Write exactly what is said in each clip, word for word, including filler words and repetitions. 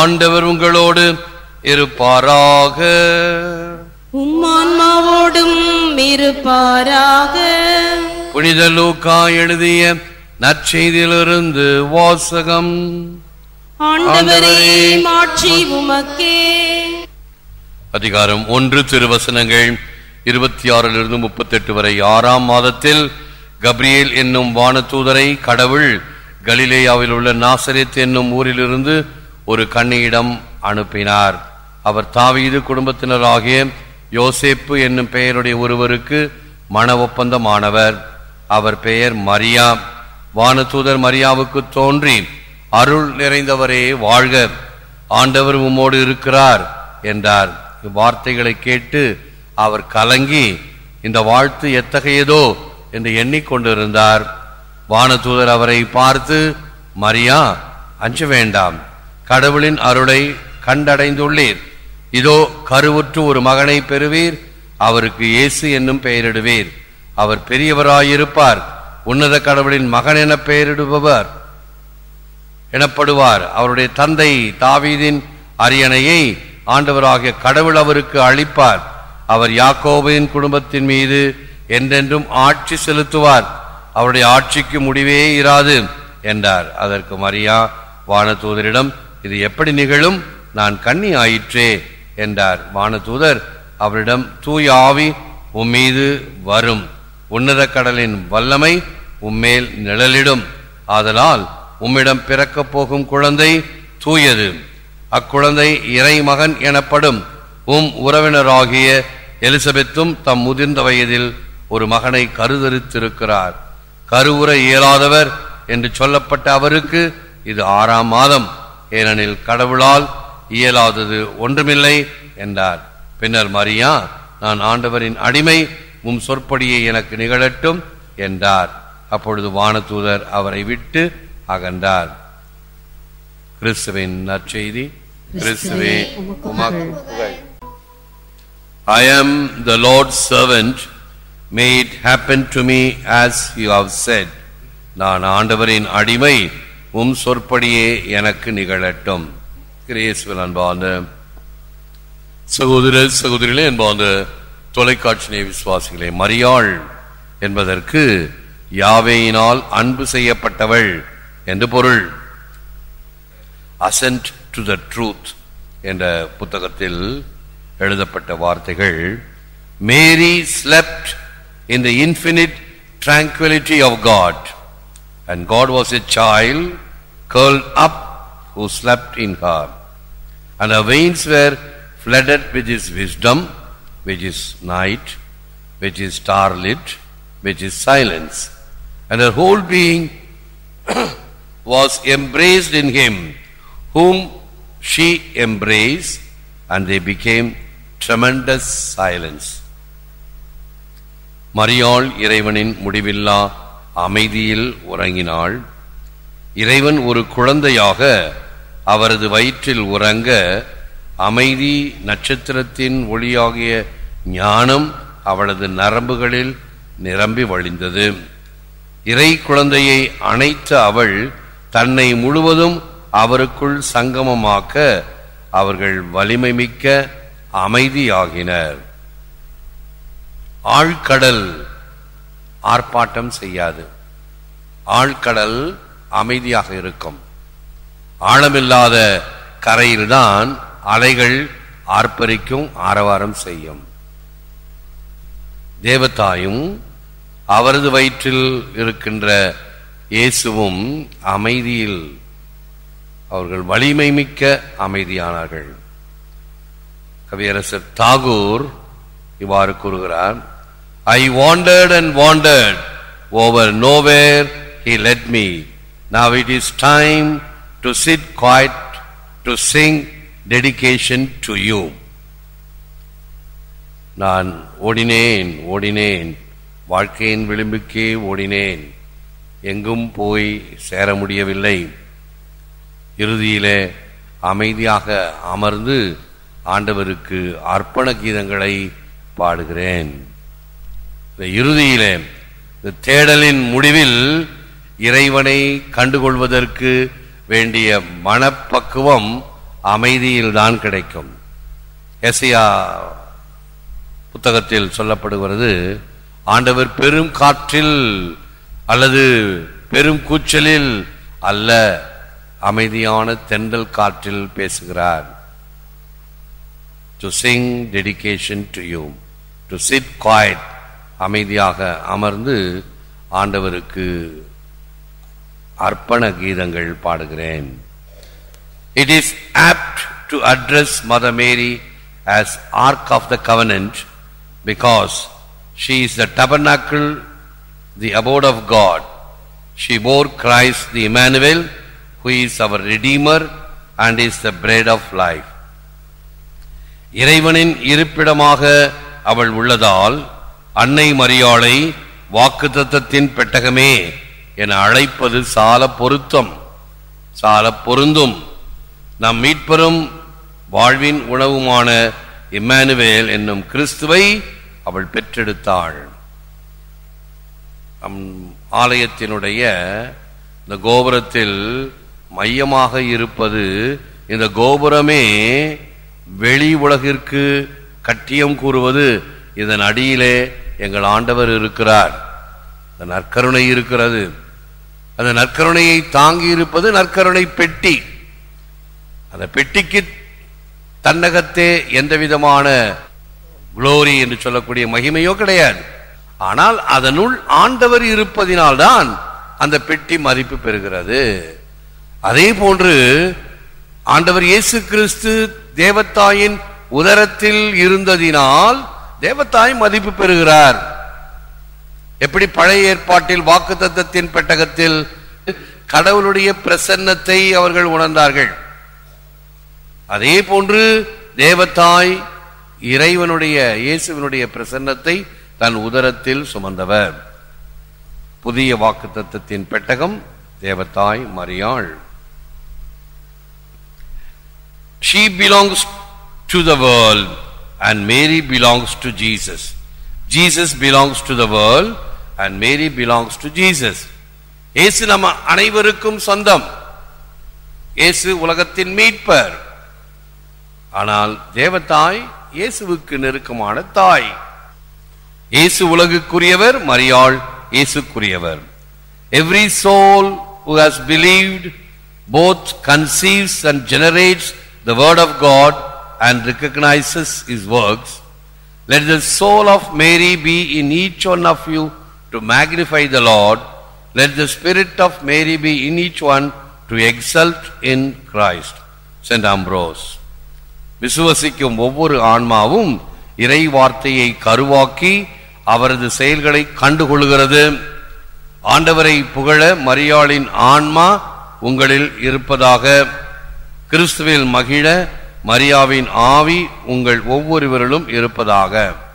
ஆண்டவர் உங்களோடு இருப்பாராக. உம்மான்மாவோடும் இருப்பாராக. புனித லூக்கா எழுதிய நற்செய்தியிலிருந்து வாசகம். ஆண்டவரே மாட்சி உமக்கே. அதிகாரம் ஒன்று, திருவசனங்கள் இருபத்தி ஆறிலிருந்து முப்பத்தி எட்டு வரை. ஆறாம் மாதத்தில் கப்ரியேல் என்னும் வானதூதரை கடவுள் கலிலேயாவில் உள்ள நாசரேத் என்னும் ஊரிலிருந்து ஒரு கன்னியிடம் அனுப்பினார். அவர் தாவீது குடும்பத்தினராகிய யோசேப்பு என்னும் பெயருடைய ஒருவருக்கு மன ஒப்பந்தமானவர். அவர் பெயர் மரியா. வானதூதர் மரியாவுக்கு தோன்றி, அருள் நிறைந்தவரே வாழ்க, ஆண்டவர் உம்மோடு இருக்கிறார் என்றார். இவ்வார்த்தைகளை கேட்டு அவர் கலங்கி இந்த வாழ்த்து எத்தகையதோ என்று எண்ணிக்கொண்டிருந்தார். வானதூதர் அவரை பார்த்து, மரியா, அஞ்ச வேண்டாம், கடவுளின் அருளை கண்டடைந்துள்ளீர். இதோ கருவுற்று ஒரு மகனை பெறுவீர், அவருக்கு இயேசு என்னும் பெயரிடுவீர். அவர் பெரியவராயிருப்பார், உன்னத கடவுளின் மகன் என பெயரிடுபவர் எனப்படுவார். அவருடைய தந்தை தாவீதின் அரியணையை ஆண்டவராகிய கடவுள் அவருக்கு அளிப்பார். அவர் யாக்கோபின் குடும்பத்தின் மீது என்றென்றும் ஆட்சி செலுத்துவார். அவருடைய ஆட்சிக்கு முடிவே இராது என்றார். அதற்கு மரியா வானதூதரிடம், இது எப்படி நிகழும்? நான் கன்னி ஆயிற்றே என்றார். வானதூதர் அவரிடம், தூய ஆவி உம்மீது வரும், உன்னத கடலின் வல்லமை உம்மேல் நிழலிடும். ஆதலால் உம்மிடம் பிறக்கப் போகும் குழந்தை தூயது. அக்குழந்தை இறை மகன் எனப்படும். உம் உறவினராகிய எலிசபெத்தும் தம் முதிர்ந்த வயதில் ஒரு மகனை கருதரித்திருக்கிறார். கருவுற இயலாதவர் என்று சொல்லப்பட்ட அவருக்கு இது ஆறாம் மாதம், ஏனெனில் கடவுளால் இயலாதது ஒன்றுமில்லை என்றார். பின்னர் மரியா, நான் ஆண்டவரின் அடிமை, உம் சொற்படியை எனக்கு நிகழட்டும் என்றார். அப்பொழுது வானதூதர் அவரை விட்டு அகன்றார். கிறிஸ்துவின் நற்செய்தி. கிறிஸ்துவே உமக்கு புகழ். I am the Lord's servant, may it happen to me as you have said. நான் ஆண்டவரின் அடிமை, உம் சொற்படியே எனக்கு நிகழட்டும். கிறிஸ்துவின் அன்பான சகோதர சகோதரிகளே, அன்பான தொலைக்காட்சி விசுவாசிகளே, மரியாள் என்பதற்கு யாவேயினால் அன்பு செய்யப்பட்டவள் என்று பொருள். Assent to the truth என்ற புத்தகத்தில் எழுதப்பட்ட வார்த்தைகள், Mary slept in the infinite tranquility of God, and God was a child curled up who slept in her, and her veins were flooded with his wisdom, which is night, which is starlit, which is silence, and her whole being was embraced in him whom she embraced, and they became tremendous silence. மரியாள் இறைவனின் முடிவில்லா அமைதியில் உறங்கினாள். இறைவன் ஒரு குழந்தையாக அவரது வயிற்றில் உறங்க, அமைதி நட்சத்திரத்தின் ஒளியாகிய ஞானம் அவளது நரம்புகளில் நிரம்பி வழிந்தது. இறை குழந்தையை அணைத்த அவள் தன்னை முழுவதும் அவருக்குள் சங்கமமாக்க அவர்கள் வலிமை மிக்க அமைதியாகினர். ஆழ்கடல் ஆர்ப்பாட்டம் செய்யாது. ஆழ்கடல் அமைதியாக இருக்கும். ஆழமில்லாத கரையில்தான் அலைகள் ஆர்ப்பரிக்கும், ஆரவாரம் செய்யும். தேவதாயும் அவரது வயிற்றில் இருக்கின்ற இயேசுவும் அமைதியில் அவர்கள் வலிமை மிக்க அமைதியானார்கள். கவியரசர் தாகூர் இவ்வாறு கூறுகிறார், I wandered and wandered over nowhere he led me. Now it is time to sit quiet to sing dedication to you. நான் ஓடினேன் ஓடினேன் வாழ்க்கையின் விளிம்புக்கே ஓடினேன், எங்கும் போய் சேர முடியவில்லை. இறுதியிலே அமைதியாக அமர்ந்து ஆண்டவருக்கு அர்ப்பண கீதங்களை பாடுகிறேன். இறுதியிலே இந்த தேடலின் முடிவில் இறைவனை கண்டுகொள்வதற்கு வேண்டிய மனப்பக்குவம் அமைதியில்தான் கிடைக்கும். எசையா புத்தகத்தில் சொல்லப்படுகிறது, ஆண்டவர் பெரும் காற்றில் அல்லது பெரும் கூச்சலில் அல்ல, அமைதியான தென்றல் காற்றில் பேசுகிறார். To sing dedication to you, to sit quiet, அமைதியாக அமர்ந்து ஆண்டவருக்கு அர்ப்பண கீதங்கள் பாடுகிறேன். It is apt to address Mother Mary as Ark of the Covenant because she is the tabernacle, the abode of God. She bore Christ the Emmanuel, who is our Redeemer and is the bread of life. இறைவனின் இருப்பிடமாக அவள் உள்ளதால் அன்னை மரியாளை வாக்குத்தத்தத்தின் பெட்டகமே என அழைப்பது சால பொருத்தம், சால பொருந்தும். நம் மீட்பெரும் வாழ்வின் உணவுமான இம்மானுவேல் என்னும் கிறிஸ்துவை அவள் பெற்றெடுத்தாள். நம் ஆலயத்தினுடைய இந்த கோபுரத்தில் மையமாக இருப்பது, இந்த கோபுரமே வெளி உலகிற்கு கட்டியம் கூறுவது, இதன் அடியிலே எங்கள் ஆண்டவர் இருக்கிறார், அந்த நற்கருணை இருக்கிறது. அந்த நற்கருணையை தாங்கி இருப்பது நற்கருணை பெட்டி. அந்த பெட்டிக்கு தன்னகத்தே எந்த விதமான குளோரி என்று சொல்லக்கூடிய மகிமையோ கிடையாது. ஆனால் அதனுள் ஆண்டவர் இருப்பதினால்தான் அந்த பெட்டி மதிப்பு பெறுகிறது. அதே போன்று ஆண்டவர் இயேசு கிறிஸ்து தேவத்தாயின் உதரத்தில் இருந்ததினால் தேவத்தாய் மதிப்பு பெறுகிறார். எப்படி பழைய ஏற்பாட்டில் வாக்குத்தத்தத்தின் பெட்டகத்தில் கடவுளுடைய பிரசன்னத்தை அவர்கள் உணர்ந்தார்கள், அதே போன்று தேவத்தாய் இறைவனுடைய இயேசுவினுடைய பிரசன்னத்தை தன் உதரத்தில் சுமந்தவர். புதிய வாக்குத்தத்தத்தின் பெட்டகம் தேவத்தாய் மரியாள். She belongs to the world and Mary belongs to Jesus. Jesus belongs to the world and Mary belongs to Jesus. இயேசு நம்ம அனைவருக்கும் சொந்தம். இயேசு உலகத்தின் மீட்பர். ஆனால் தேவதாய் இயேசுவுக்கு நெருக்கமான தாய். இயேசு உலகுக்குரியவர், மரியாள் இயேசுக்குரியவர். Every soul who has believed both conceives and generates the word of God and recognizes his works. Let the soul of Mary be in each one of you to magnify the Lord. Let the spirit of Mary be in each one to exult in Christ. Saint Ambrose. விசுவசிக்கும் ஒவ்வொரு ஆன்மாவும் இறை வார்த்தையை கருவாக்கி அவரது செயல்களை கண்டுகொள்கிறது. ஆண்டவரை புகழ மரியாளின் ஆன்மா உங்களில் இருப்பதாக. கிறிஸ்துவில் மகிழ மரியாவின் ஆவி உங்கள் ஒவ்வொருவரிலும் இருப்பதாக.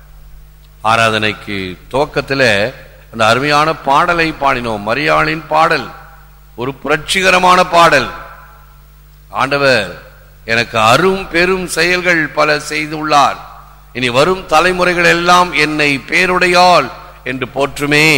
ஆராதனைக்கு துவக்கத்தில் அந்த அருமையான பாடலை பாடினோம். மரியாளின் பாடல் ஒரு புரட்சிகரமான பாடல். ஆண்டவர் எனக்கு அரும் பெரும் செயல்கள் பல செய்துள்ளார், இனி வரும் தலைமுறைகள் எல்லாம் என்னை பேருடையாள் என்று போற்றுமே.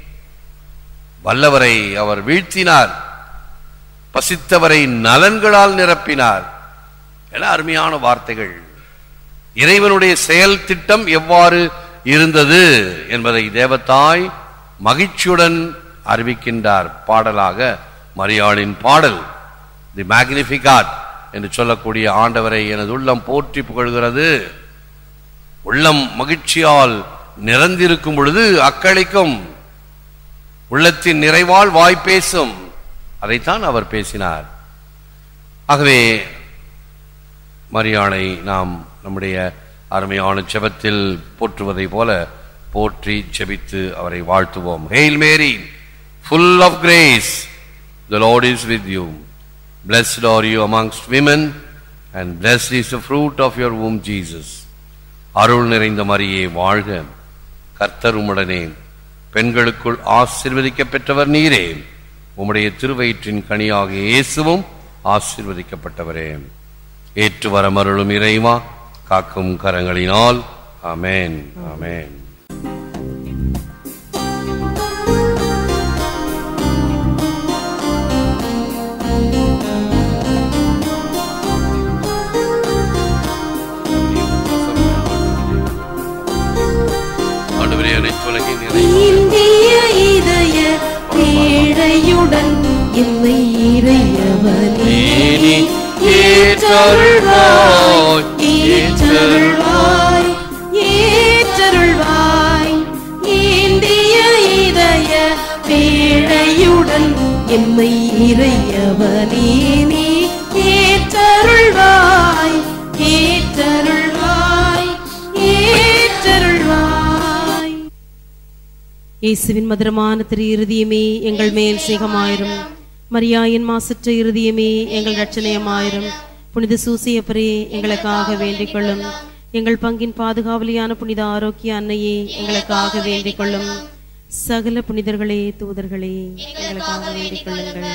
வல்லவரை அவர் வீழ்த்தினார், பசித்தவரை நலன்களால் நிரப்பினார் என அருமையான வார்த்தைகள். இறைவனுடைய செயல் திட்டம் எவ்வாறு இருந்தது என்பதை தேவதாய் மகிழ்ச்சியுடன் அறிவிக்கின்றார் பாடலாக. மரியாளின் பாடல் தி மேக்னிஃபிகாட் என்று சொல்லக்கூடிய ஆண்டவரை எனது உள்ளம் போற்றி புகழ்கிறது. உள்ளம் மகிழ்ச்சியால் நிறைந்திருக்கும் பொழுது அக்களிக்கும், உள்ளத்தின் நிறைவால் வாய் பேசும். அதைத்தான் அவர் பேசினார். ஆகவே மரியாளை நாம் நம்முடைய அருமையான ஜெபத்தில் போற்றுவதை போல போற்றி ஜெபித்து அவரை வாழ்த்துவோம். Hail Mary, full of grace, the Lord is with you. Blessed are you amongst women, and blessed is the fruit of your womb, Jesus. அருள் நிறைந்த மரியே வாழ்க, கர்த்தர் உம்முடனே, பெண்களுக்குள் ஆசீர்வதிக்கப் பெற்றவர் நீரே. உம்முடைய திருவயிற்றின் கனியாகிய இயேசுவும் ஆசீர்வதிக்கப்பட்டவரே. ஏற்று வரமருளும் இறைவா, காக்கும் கரங்களினால். ஆமென், ஆமென். உலகின் இந்திய இதய ஏழையுடன் எம்மை இறையவனே ஏற்றருள்வாய் ஏற்றருள்வாய் ஏற்றருள்வாய். இந்திய இதய ஏழையுடன் எம்மை இறையவனே நீ ஏற்றருள்வாய் ஏற்றருள்வாய் ஏற்றருள்வாய். இயேசுவின் மதுரமான திரு இருதயமே எங்கள் மேல் சிகமாயிரும். மரியாயின் மாசற்ற இருதயமே எங்கள் ரட்சணையமாயிரும். புனித சூசியப்பரே எங்களுக்காக வேண்டிக் கொள்ளும். எங்கள் பங்கின் பாதுகாவலியான புனித ஆரோக்கிய அன்னையே எங்களுக்காக வேண்டிக் கொள்ளும். சகல புனிதர்களே தூதர்களே எங்களுக்காக வேண்டிக் கொள்ளுங்கள்.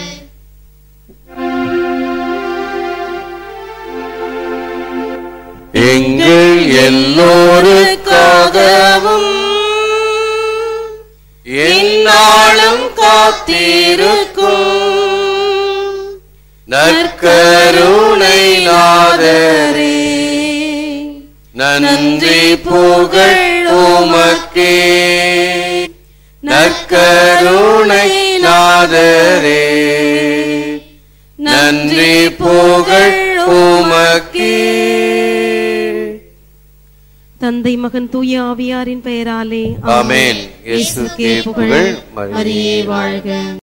எங்கள் எல்லோருக்காகவும் எந்நாளும் காத்திருக்கும் நற்கருணை நாதரே, நன்றி புகழ் உமக்கே. நற்கருணை நாதரே, நன்றி புகழ் உமக்கே. தந்தை மகன் தூய ஆவியாரின் பெயராலே ஆமென். இயேசுவுக்கே புகழ். மரியே வாழ்க.